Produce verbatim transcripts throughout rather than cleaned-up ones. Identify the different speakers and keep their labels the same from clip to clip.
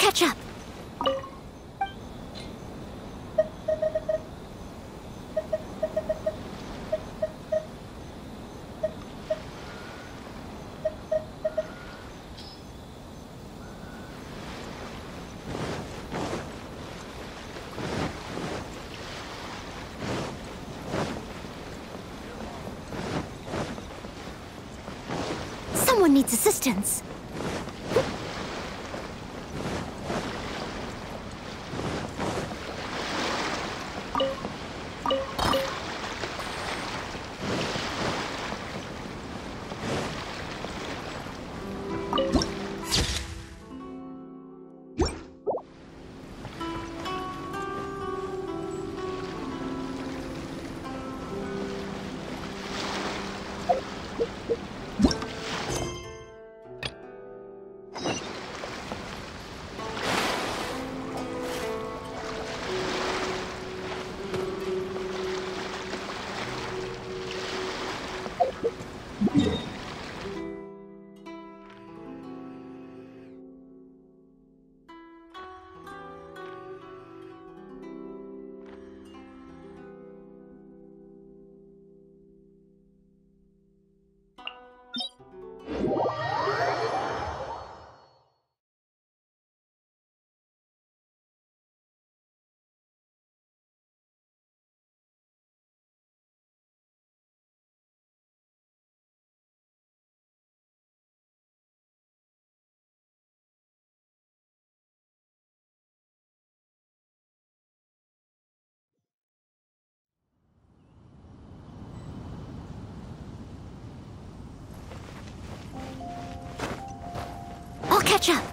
Speaker 1: catch up. Someone needs assistance. I'll catch up.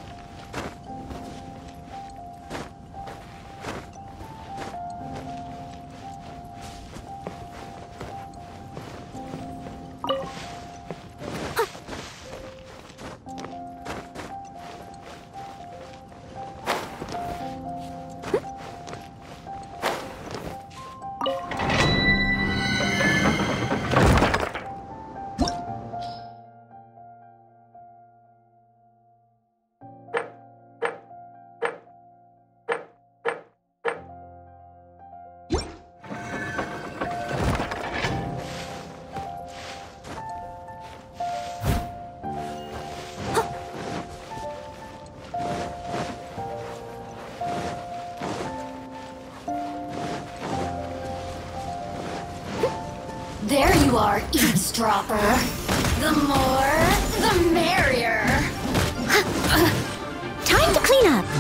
Speaker 2: There you are, eavesdropper. The more, the merrier.
Speaker 1: Time to clean up.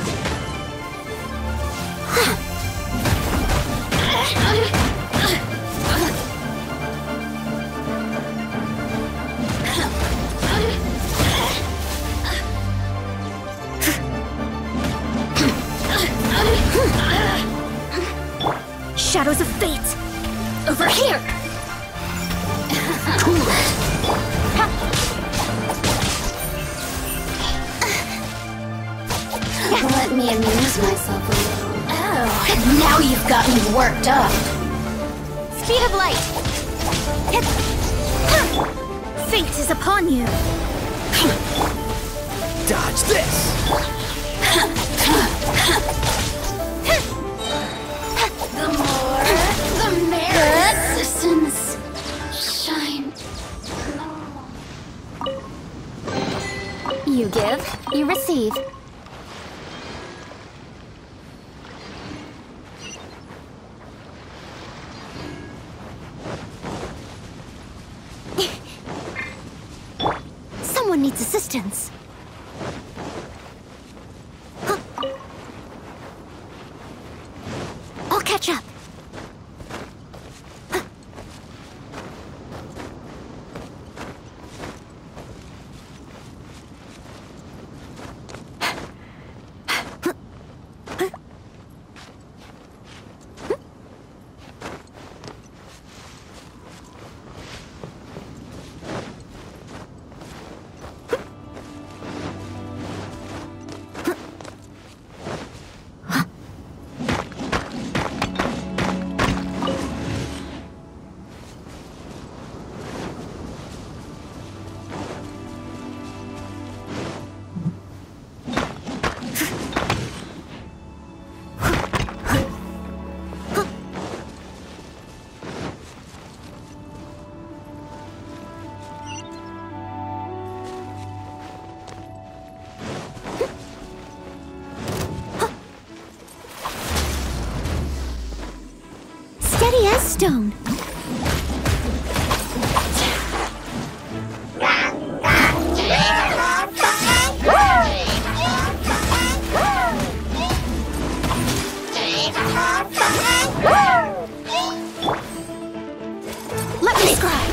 Speaker 1: Shadows of fate. Over here.
Speaker 2: Let me amuse myself a little. Oh, now you've got me worked up.
Speaker 1: Speed of light. Fate is upon you.
Speaker 3: Dodge this.
Speaker 2: The more, the merrier. Resistance. Shine.
Speaker 1: You give, you receive. Someone needs assistance. Huh. I'll catch up. Huh. Steady as stone.
Speaker 2: Let me scribe.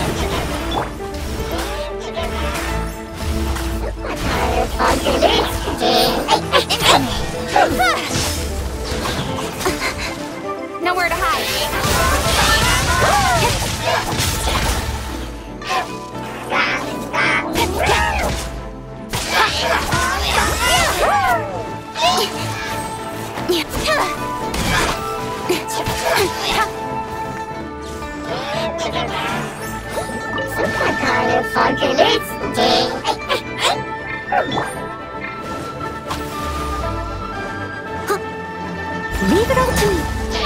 Speaker 2: Nowhere to hide.
Speaker 1: Leave it all to me.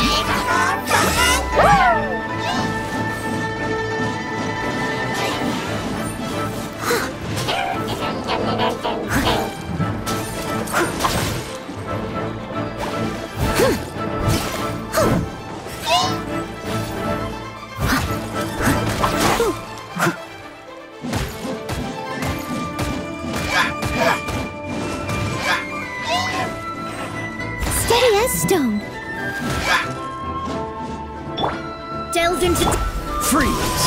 Speaker 1: Steady as stone. Delve into...
Speaker 3: Freeze!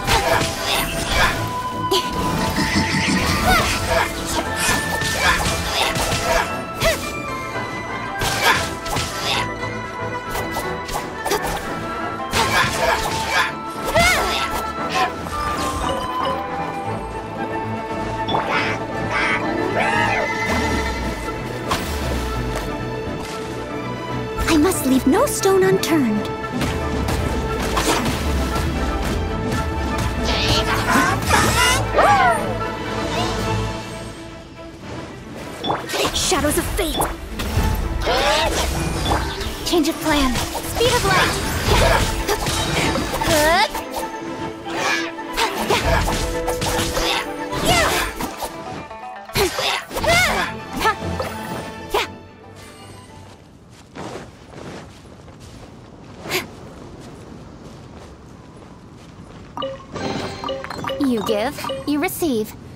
Speaker 1: I must leave no stone unturned. Shadows of fate.
Speaker 2: Change of plan. Speed of light. You give, you receive.